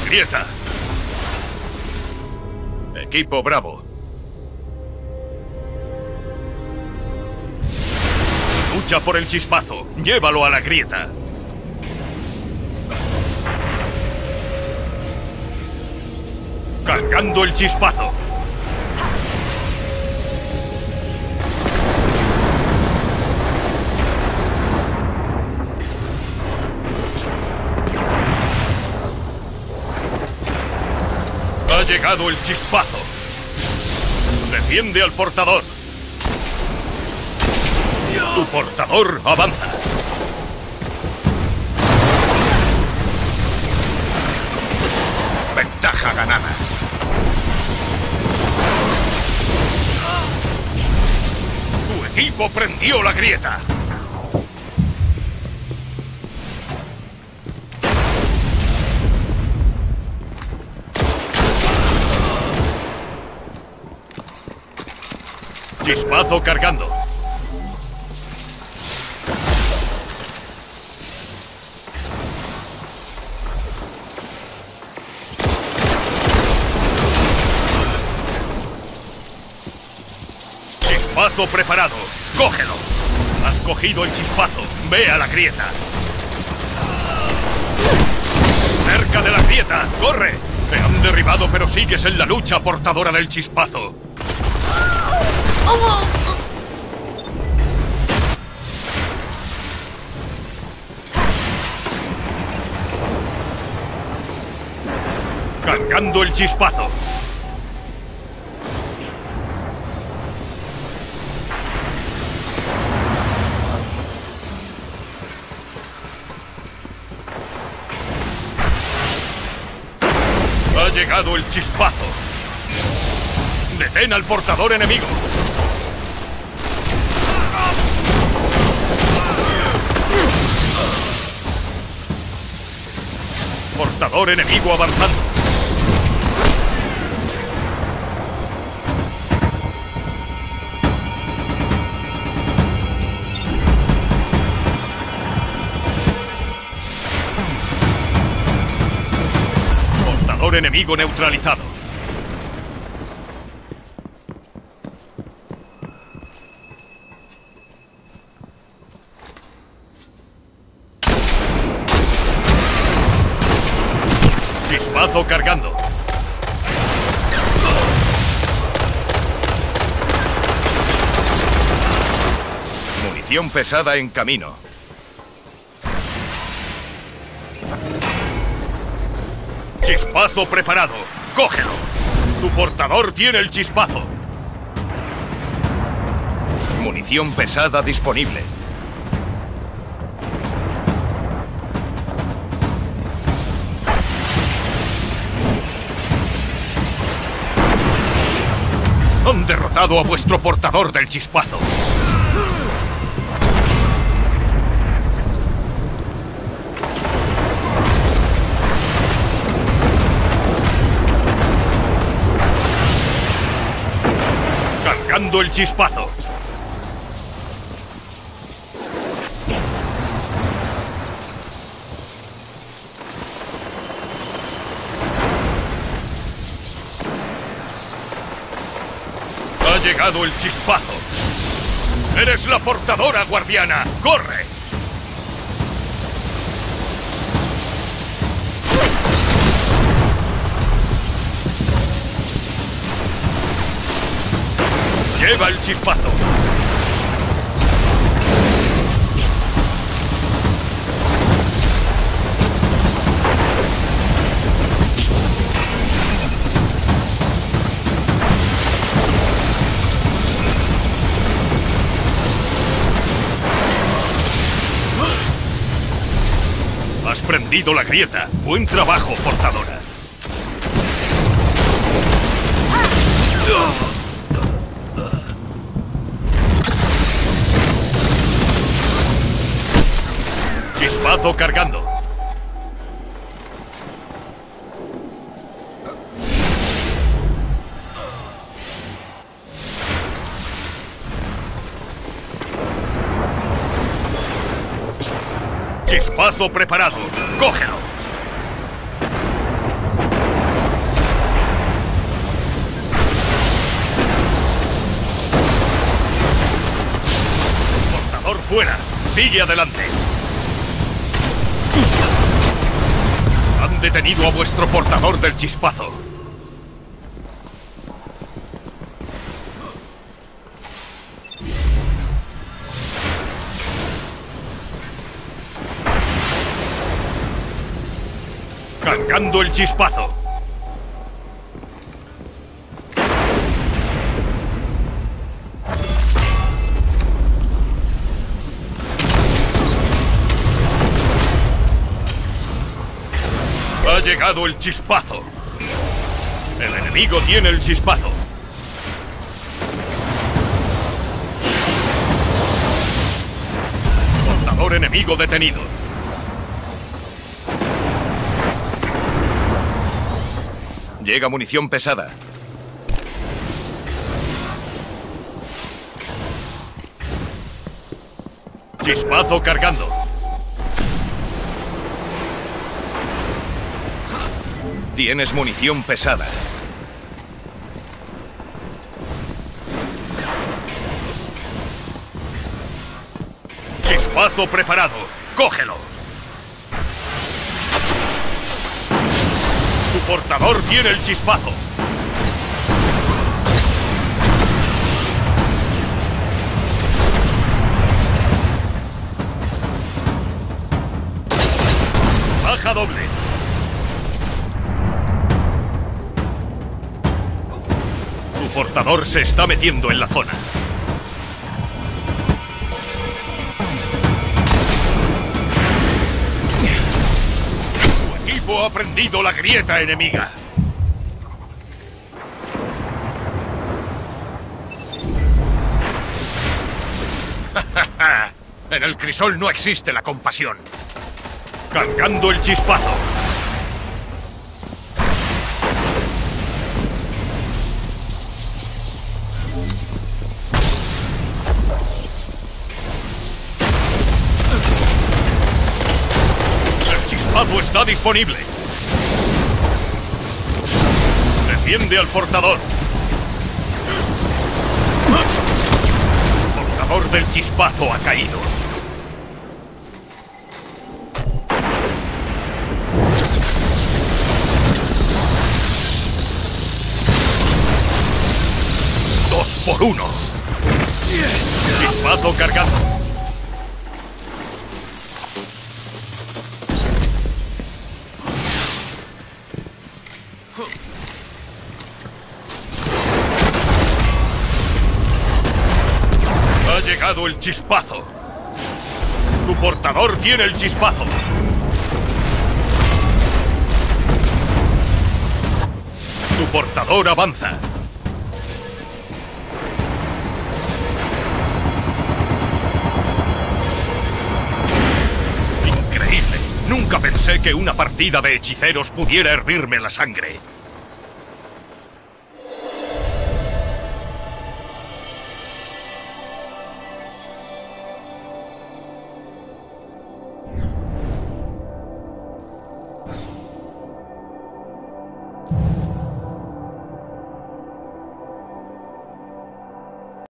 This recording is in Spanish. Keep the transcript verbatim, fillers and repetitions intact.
grieta. Equipo Bravo. Lucha por el chispazo. Llévalo a la grieta. Cargando el chispazo. Ha llegado el chispazo. Defiende al portador. Tu portador avanza. Ventaja ganada. Tu equipo prendió la grieta. Chispazo cargando. Chispazo preparado. ¡Cógelo! Has cogido el chispazo. Ve a la grieta. Cerca de la grieta. ¡Corre! Te han derribado, pero sigues en la lucha, portadora del chispazo. Cargando el chispazo. Ha llegado el chispazo. Detén al portador enemigo. Portador enemigo avanzando. Portador enemigo neutralizado. Chispazo cargando. Munición pesada en camino. Chispazo preparado. ¡Cógelo! Tu portador tiene el chispazo. Munición pesada disponible. Han derrotado a vuestro portador del chispazo. Cargando el chispazo. Ha llegado el chispazo. ¡Eres la portadora, guardiana! ¡Corre! Lleva el chispazo. Has prendido la grieta. Buen trabajo, portadora. Chispazo cargando. Chispazo preparado. ¡Cógelo! fuera. Sigue adelante. Han detenido a vuestro portador del chispazo. Cargando el chispazo. Ha llegado el chispazo. El enemigo tiene el chispazo. Portador enemigo detenido. Llega munición pesada. Chispazo cargando. Tienes munición pesada. Chispazo preparado. ¡Cógelo! Tu portador tiene el chispazo. Baja doble. Tu portador se está metiendo en la zona. Tu equipo ha prendido la grieta enemiga. En el crisol no existe la compasión. Cargando el chispazo. El chispazo está disponible. Defiende al portador. El portador del chispazo ha caído. Dos por uno. Chispazo cargando. Ha llegado el chispazo. Tu portador tiene el chispazo. Tu portador avanza. Increíble. Nunca pensé que una partida de hechiceros pudiera hervirme la sangre.